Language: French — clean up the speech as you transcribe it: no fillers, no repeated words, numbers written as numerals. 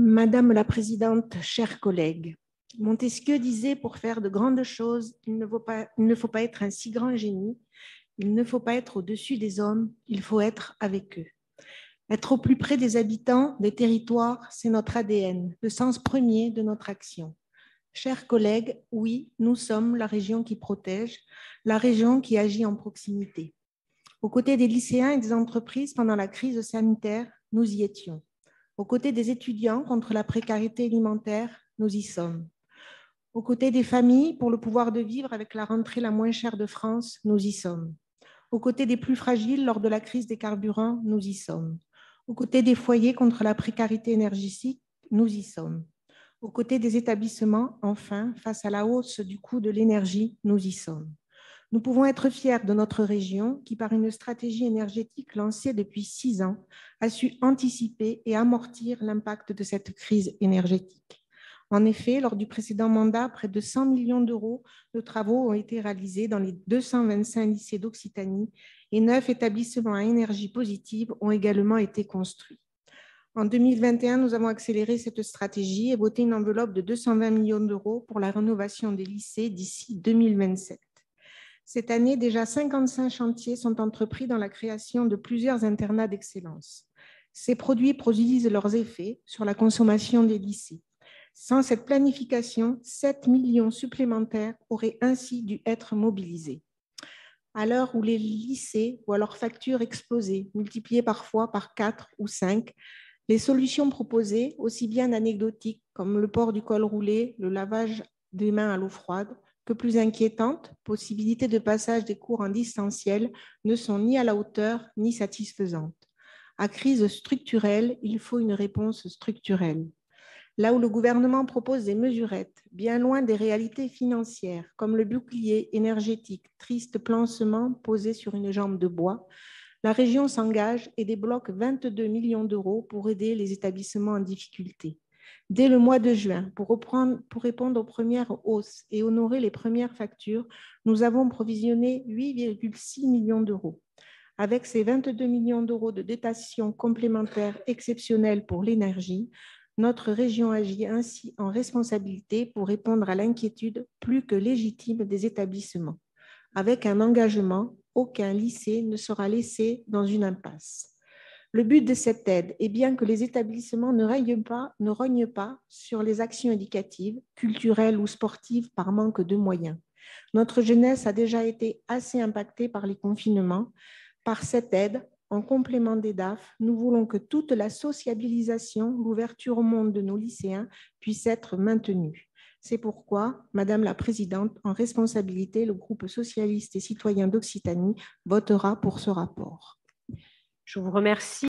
Madame la Présidente, chers collègues, Montesquieu disait: pour faire de grandes choses, il ne faut pas être un si grand génie, il ne faut pas être au-dessus des hommes, il faut être avec eux. Être au plus près des habitants, des territoires, c'est notre ADN, le sens premier de notre action. Chers collègues, oui, nous sommes la région qui protège, la région qui agit en proximité. Aux côtés des lycéens et des entreprises pendant la crise sanitaire, nous y étions. Aux côtés des étudiants contre la précarité alimentaire, nous y sommes. Aux côtés des familles pour le pouvoir de vivre avec la rentrée la moins chère de France, nous y sommes. Aux côtés des plus fragiles lors de la crise des carburants, nous y sommes. Aux côtés des foyers contre la précarité énergétique, nous y sommes. Aux côtés des établissements, enfin, face à la hausse du coût de l'énergie, nous y sommes. Nous pouvons être fiers de notre région qui, par une stratégie énergétique lancée depuis 6 ans, a su anticiper et amortir l'impact de cette crise énergétique. En effet, lors du précédent mandat, près de 100 millions d'euros de travaux ont été réalisés dans les 225 lycées d'Occitanie et 9 établissements à énergie positive ont également été construits. En 2021, nous avons accéléré cette stratégie et voté une enveloppe de 220 millions d'euros pour la rénovation des lycées d'ici 2027. Cette année, déjà 55 chantiers sont entrepris dans la création de plusieurs internats d'excellence. Ces produits produisent leurs effets sur la consommation des lycées. Sans cette planification, 7 millions supplémentaires auraient ainsi dû être mobilisés. À l'heure où les lycées voient leurs factures exploser, multipliées parfois par 4 ou 5, les solutions proposées, aussi bien anecdotiques comme le port du col roulé, le lavage des mains à l'eau froide, que plus inquiétantes, possibilité de passage des cours en distanciel, ne sont ni à la hauteur ni satisfaisantes. À crise structurelle, il faut une réponse structurelle. Là où le gouvernement propose des mesurettes, bien loin des réalités financières, comme le bouclier énergétique, triste pansement posé sur une jambe de bois, la région s'engage et débloque 22 millions d'euros pour aider les établissements en difficulté. Dès le mois de juin, pour répondre aux premières hausses et honorer les premières factures, nous avons provisionné 8,6 millions d'euros. Avec ces 22 millions d'euros de dotation complémentaire exceptionnelle pour l'énergie, notre région agit ainsi en responsabilité pour répondre à l'inquiétude plus que légitime des établissements. Avec un engagement, aucun lycée ne sera laissé dans une impasse. Le but de cette aide est bien que les établissements ne rognent pas sur les actions éducatives, culturelles ou sportives par manque de moyens. Notre jeunesse a déjà été assez impactée par les confinements. Par cette aide, en complément des DAF, nous voulons que toute la sociabilisation, l'ouverture au monde de nos lycéens puisse être maintenue. C'est pourquoi, Madame la Présidente, en responsabilité, le groupe socialiste et citoyen d'Occitanie votera pour ce rapport. Je vous remercie.